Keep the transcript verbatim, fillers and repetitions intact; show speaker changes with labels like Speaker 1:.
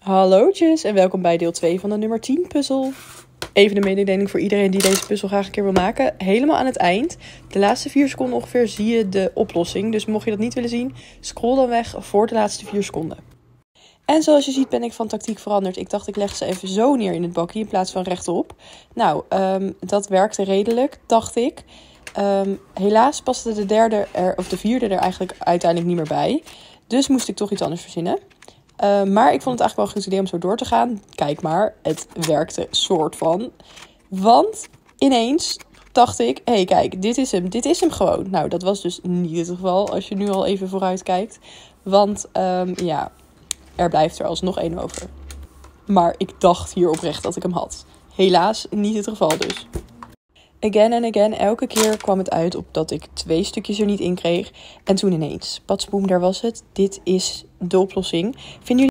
Speaker 1: Hallootjes en welkom bij deel twee van de nummer tien puzzel. Even een mededeling voor iedereen die deze puzzel graag een keer wil maken. Helemaal aan het eind, de laatste vier seconden ongeveer, zie je de oplossing. Dus mocht je dat niet willen zien, scroll dan weg voor de laatste vier seconden. En zoals je ziet ben ik van tactiek veranderd. Ik dacht ik leg ze even zo neer in het bakje in plaats van rechtop. Nou, um, dat werkte redelijk, dacht ik. Um, helaas paste de derde er, of de vierde er eigenlijk uiteindelijk niet meer bij. Dus moest ik toch iets anders verzinnen. Uh, maar ik vond het eigenlijk wel een goed idee om zo door te gaan. Kijk maar, het werkte soort van. Want ineens dacht ik, hé hey, kijk, dit is hem, dit is hem gewoon. Nou, dat was dus niet het geval als je nu al even vooruit kijkt. Want um, ja, er blijft er alsnog één over. Maar ik dacht hier oprecht dat ik hem had. Helaas niet het geval dus. Again en again, elke keer kwam het uit op dat ik twee stukjes er niet in kreeg. En toen ineens, patsboem, daar was het. Dit is de oplossing. Vinden jullie